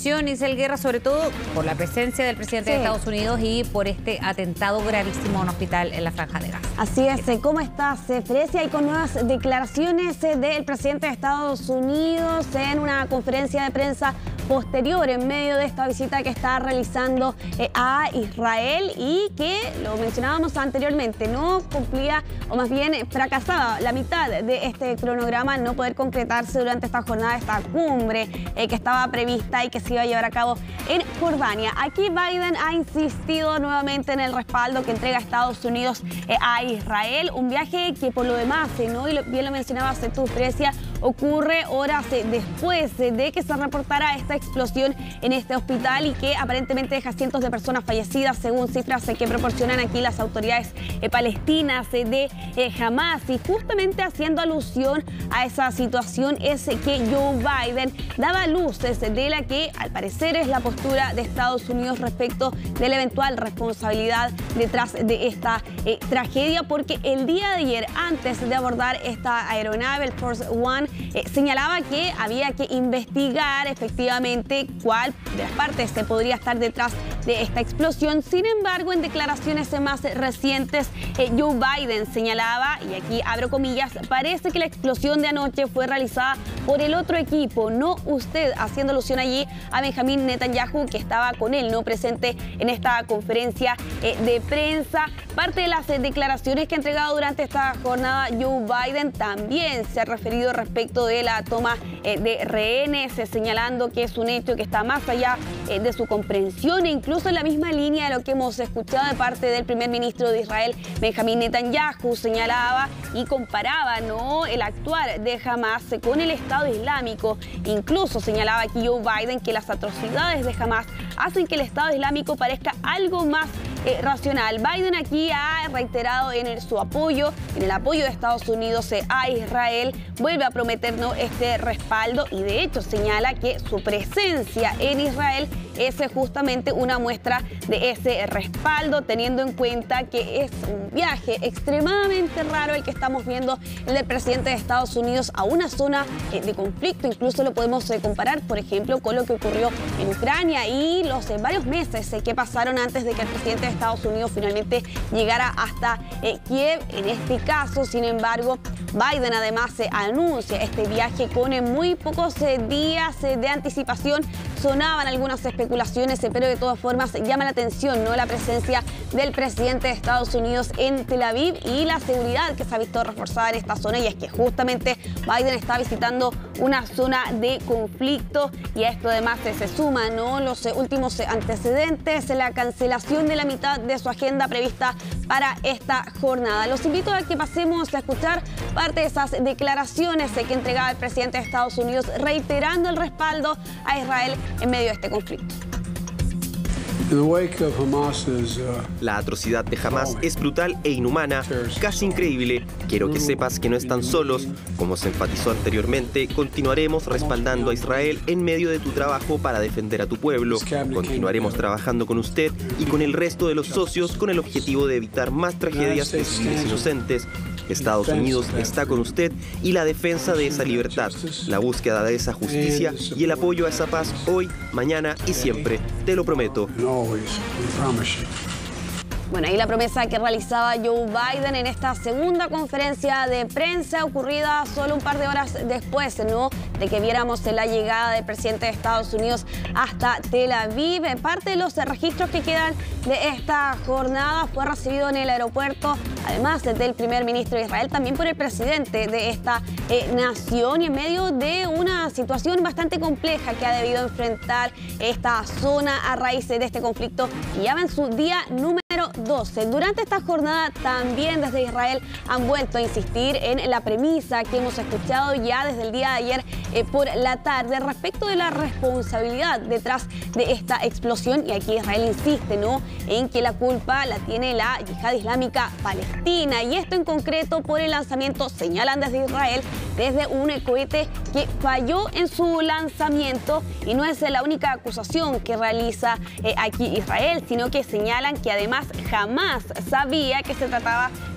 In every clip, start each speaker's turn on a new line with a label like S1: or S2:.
S1: atención, Isel Guerra, sobre todo por la presencia del presidente de Estados Unidos y por este atentado gravísimo a un hospital en la Franja de Gaza.
S2: Así es. ¿Cómo estás, Frecia? Y con nuevas declaraciones del presidente de Estados Unidos en una conferencia de prensa posterior en medio de esta visita que está realizando a Israel y que, lo mencionábamos anteriormente, no cumplía o más bien fracasaba la mitad de este cronograma al no poder concretarse durante esta jornada, esta cumbre que estaba prevista y que se iba a llevar a cabo en Jordania. Aquí Biden ha insistido nuevamente en el respaldo que entrega Estados Unidos a Israel, un viaje que por lo demás, ¿no? Y bien lo mencionabas tú, Frecia, ocurre horas después de que se reportara esta explosión en este hospital y que aparentemente deja cientos de personas fallecidas, según cifras que proporcionan aquí las autoridades palestinas de Hamas. Y justamente haciendo alusión a esa situación es que Joe Biden daba luces de la que al parecer es la postura de Estados Unidos respecto de la eventual responsabilidad detrás de esta tragedia, porque el día de ayer, antes de abordar esta aeronave, el Force One, señalaba que había que investigar efectivamente cuál de las partes se podría estar detrás de esta explosión. Sin embargo, en declaraciones más recientes, Joe Biden señalaba, y aquí abro comillas, parece que la explosión de anoche fue realizada por el otro equipo, no usted, haciendo alusión allí a Benjamín Netanyahu, que estaba con él, no presente en esta conferencia de prensa. Parte de las declaraciones que ha entregado durante esta jornada Joe Biden también se ha referido respecto de la toma de rehenes, señalando que es un hecho que está más allá de su comprensión e incluso en la misma línea de lo que hemos escuchado de parte del primer ministro de Israel, Benjamín Netanyahu. Señalaba y comparaba, ¿no?, el actuar de Hamas con el Estado Islámico. Incluso señalaba aquí Joe Biden que las atrocidades de Hamas hacen que el Estado Islámico parezca algo más racional. Biden aquí ha reiterado en su apoyo, en el apoyo de Estados Unidos a Israel, vuelve a prometernos este respaldo y de hecho señala que su presencia en Israel es justamente una muestra de ese respaldo, teniendo en cuenta que es un viaje extremadamente raro el que estamos viendo, el del presidente de Estados Unidos a una zona de conflicto. Incluso lo podemos comparar, por ejemplo, con lo que ocurrió en Ucrania y los varios meses que pasaron antes de que el presidente de Estados Unidos finalmente llegara hasta Kiev. En este caso, sin embargo, Biden además anuncia este viaje con muy pocos días de anticipación. Sonaban algunas especulaciones, pero de todas formas llama la atención, ¿no?, la presencia del presidente de Estados Unidos en Tel Aviv y la seguridad que se ha visto reforzada en esta zona. Y es que justamente Biden está visitando una zona de conflicto y a esto además se suman, ¿no?, los últimos antecedentes, la cancelación de la mitad de su agenda prevista para esta jornada. Los invito a que pasemos a escuchar parte de esas declaraciones que entregaba el presidente de Estados Unidos, reiterando el respaldo a Israel en medio de este conflicto.
S3: La atrocidad de Hamas es brutal e inhumana, casi increíble. Quiero que sepas que no están solos. Como se enfatizó anteriormente, continuaremos respaldando a Israel en medio de tu trabajo para defender a tu pueblo. Continuaremos trabajando con usted y con el resto de los socios con el objetivo de evitar más tragedias de civiles inocentes. Estados Unidos está con usted y la defensa de esa libertad, la búsqueda de esa justicia y el apoyo a esa paz hoy, mañana y siempre. Te lo prometo.
S2: Bueno, ahí la promesa que realizaba Joe Biden en esta segunda conferencia de prensa ocurrida solo un par de horas después, ¿no?, de que viéramos la llegada del presidente de Estados Unidos hasta Tel Aviv. Parte de los registros que quedan de esta jornada fue recibido en el aeropuerto, además del primer ministro de Israel, también por el presidente de esta nación, y en medio de una situación bastante compleja que ha debido enfrentar esta zona a raíz de este conflicto, y ya va en su día número 12. Durante esta jornada también desde Israel han vuelto a insistir en la premisa que hemos escuchado ya desde el día de ayer por la tarde respecto de la responsabilidad detrás de esta explosión, y aquí Israel insiste, ¿no?, en que la culpa la tiene la yihad islámica palestina, y esto en concreto por el lanzamiento, señalan desde Israel, desde un cohete que falló en su lanzamiento. Y no es la única acusación que realiza aquí Israel, sino que señalan que además jamás sabía que se trataba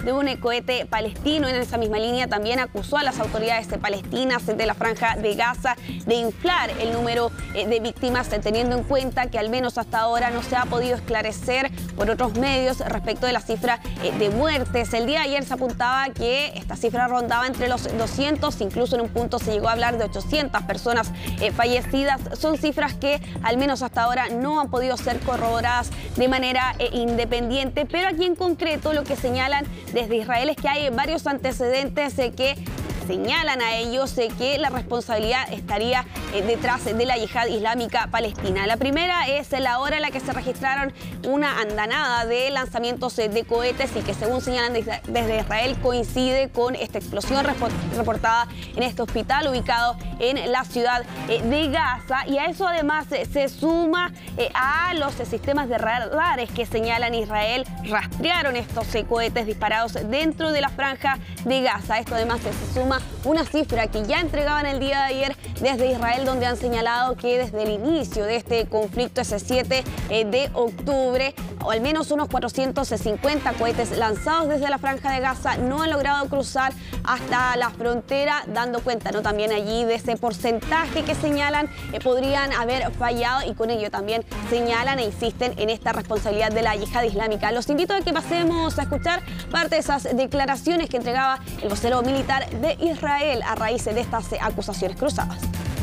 S2: de un cohete palestino. En esa misma línea también acusó a las autoridades palestinas de la Franja de Gaza de inflar el número de víctimas, teniendo en cuenta que al menos hasta ahora no se ha podido esclarecer por otros medios respecto de la cifra de muertes. El día de ayer se apuntaba que esta cifra rondaba entre los 200, incluso en un punto se llegó a hablar de 800 personas fallecidas. Son cifras que al menos hasta ahora no han podido ser corroboradas de manera independiente, pero aquí en concreto lo que señalan desde Israel es que hay varios antecedentes que señalan a ellos que la responsabilidad estaría detrás de la yihad islámica palestina. La primera es la hora en la que se registraron una andanada de lanzamientos de cohetes y que, según señalan desde Israel, coincide con esta explosión reportada en este hospital ubicado en la ciudad de Gaza. Y a eso además se suma a los sistemas de radares que señalan Israel rastrearon estos cohetes disparados dentro de la Franja de Gaza. Esto además se suma una cifra que ya entregaban el día de ayer desde Israel, donde han señalado que desde el inicio de este conflicto, ese 7 de octubre, o al menos unos 450 cohetes lanzados desde la Franja de Gaza no han logrado cruzar hasta la frontera, dando cuenta también allí de ese porcentaje que señalan podrían haber fallado, y con ello también señalan e insisten en esta responsabilidad de la yihad islámica. Los invito a que pasemos a escuchar parte de esas declaraciones que entregaba el vocero militar de Israel a raíz de estas acusaciones cruzadas.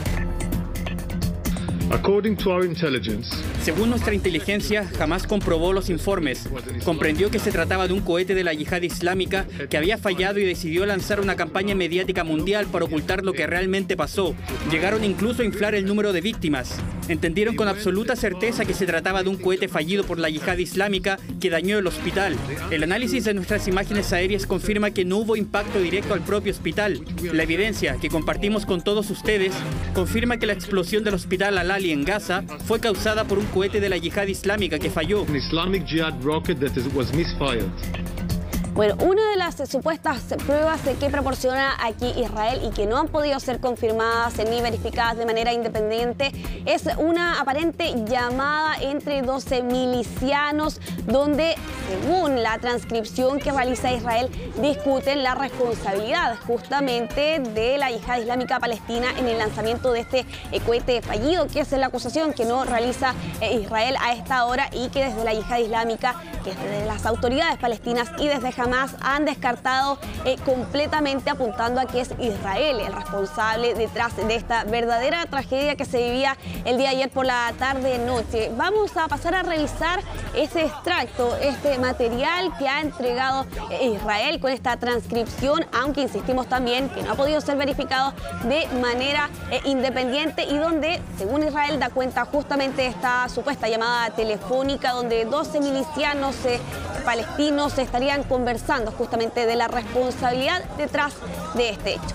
S4: Según nuestra inteligencia, Hamás comprobó los informes. Comprendió que se trataba de un cohete de la yihad islámica que había fallado y decidió lanzar una campaña mediática mundial para ocultar lo que realmente pasó. Llegaron incluso a inflar el número de víctimas. Entendieron con absoluta certeza que se trataba de un cohete fallido por la yihad islámica que dañó el hospital. El análisis de nuestras imágenes aéreas confirma que no hubo impacto directo al propio hospital. La evidencia que compartimos con todos ustedes confirma que la explosión del hospital Al-Ali en Gaza fue causada por un cohete de la yihad islámica que falló.
S2: Bueno, una de las supuestas pruebas que proporciona aquí Israel y que no han podido ser confirmadas ni verificadas de manera independiente es una aparente llamada entre 12 milicianos donde, según la transcripción que realiza Israel, discuten la responsabilidad justamente de la yihad islámica palestina en el lanzamiento de este cohete fallido, que es la acusación que no realiza Israel a esta hora y que desde la yihad islámica, que desde las autoridades palestinas y desde Hamás han descartado completamente, apuntando a que es Israel el responsable detrás de esta verdadera tragedia que se vivía el día de ayer por la tarde-noche. Vamos a pasar a revisar ese extracto, este material que ha entregado Israel con esta transcripción, aunque insistimos también que no ha podido ser verificado de manera independiente y donde, según Israel, da cuenta justamente de esta supuesta llamada telefónica donde 12 milicianos palestinos estarían conversando justamente de la responsabilidad detrás de este hecho.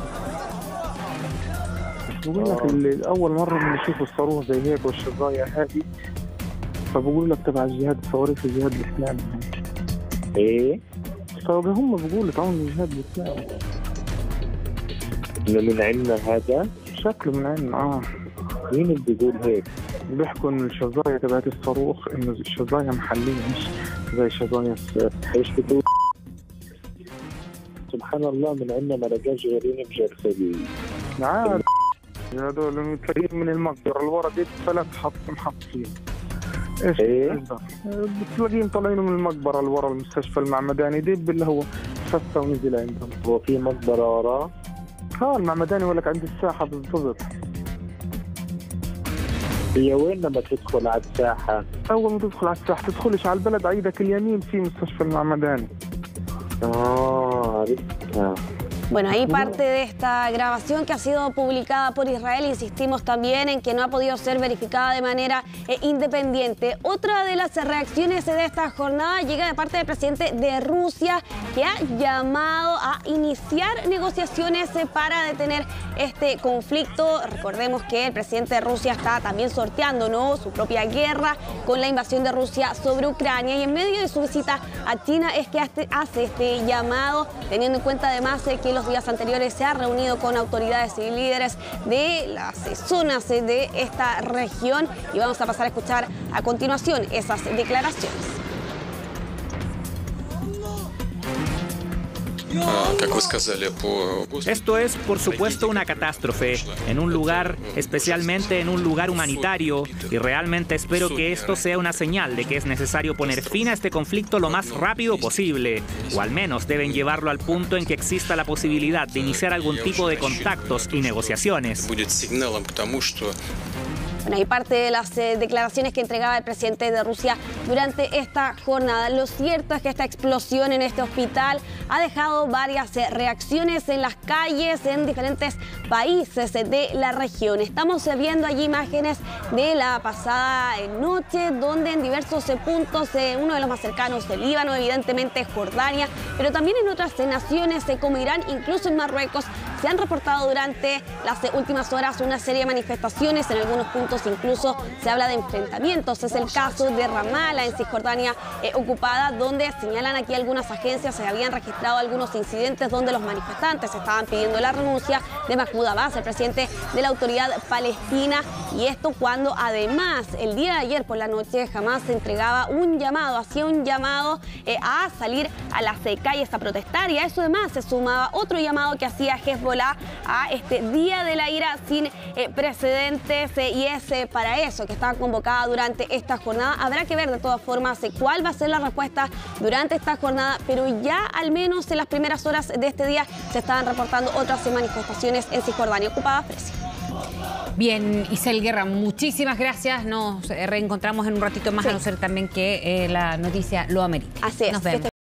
S5: بقول لك أول مرة بنشوف الصاروخ زي هيك والشظايا هذه فبقول لك تبع الجهاد الصواريخ الجهاد الإسلامي. إيه؟ فهم بقولوا تعاون الجهاد الإسلامي. من عندنا هذا؟ شكله من عندنا مين اللي بيقول هيك؟ بيحكوا إنه الشظايا تبعت الصاروخ إنه الشظايا محلية مش زي شظايا إيش بتقول؟ سبحان الله من عندنا ما لقاش غيرين بجرثومين. نعم. هذول متلاقيين من المقبرة الورا دي 3 محط فيهم. ايش؟ ايه؟ بتلاقيهم طالعين من المقبرة اللي ورا المستشفى المعمداني دي اللي هو فسه ونزل عندهم. هو في مقبرة وراه؟ المعمداني ولك عند الساحة بالضبط. هي وين لما تدخل على الساحة؟ أول ما تدخل على الساحة تدخلش على البلد عيدك اليمين في مستشفى المعمداني. عرفتها.
S2: Bueno, ahí parte de esta grabación que ha sido publicada por Israel. Insistimos también en que no ha podido ser verificada de manera independiente. Otra de las reacciones de esta jornada llega de parte del presidente de Rusia, que ha llamado a iniciar negociaciones para detener este conflicto. Recordemos que el presidente de Rusia está también sorteando su propia guerra con la invasión de Rusia sobre Ucrania, y en medio de su visita a China es que hace este llamado, teniendo en cuenta además que los días anteriores se ha reunido con autoridades y líderes de las zonas de esta región, y vamos a pasar a escuchar a continuación esas declaraciones.
S6: Esto es, por supuesto, una catástrofe, en un lugar, especialmente en un lugar humanitario, y realmente espero que esto sea una señal de que es necesario poner fin a este conflicto lo más rápido posible, o al menos deben llevarlo al punto en que exista la posibilidad de iniciar algún tipo de contactos y negociaciones.
S2: Bueno, y parte de las declaraciones que entregaba el presidente de Rusia durante esta jornada. Lo cierto es que esta explosión en este hospital ha dejado varias reacciones en las calles en diferentes países de la región. Estamos viendo allí imágenes de la pasada noche, donde en diversos puntos, uno de los más cercanos del Líbano, evidentemente Jordania, pero también en otras naciones como Irán, incluso en Marruecos, se han reportado durante las últimas horas una serie de manifestaciones. En algunos puntos incluso se habla de enfrentamientos. Es el caso de Ramallah, en Cisjordania ocupada, donde señalan aquí algunas agencias se habían registrado algunos incidentes donde los manifestantes estaban pidiendo la renuncia de Mahmoud Abbas, el presidente de la autoridad palestina. Y esto cuando además el día de ayer por la noche Hamás entregaba un llamado, hacía un llamado a salir a las calles a protestar, y a eso además se sumaba otro llamado que hacía Hezbollah a este Día de la Ira sin precedentes, y es para eso que estaba convocada durante esta jornada. Habrá que ver de todas formas cuál va a ser la respuesta durante esta jornada, pero ya al menos en las primeras horas de este día se estaban reportando otras manifestaciones en Cisjordania ocupada.
S1: Bien, Isel Guerra, muchísimas gracias. Nos reencontramos en un ratito más, a no ser también que la noticia lo amerite.
S2: Así es.
S1: Nos vemos.